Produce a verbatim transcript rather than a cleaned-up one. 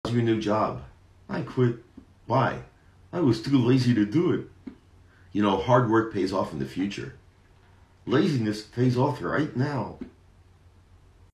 your new job? I quit. Why? I was too lazy to do it. You know, hard work pays off in the future. Laziness pays off right now.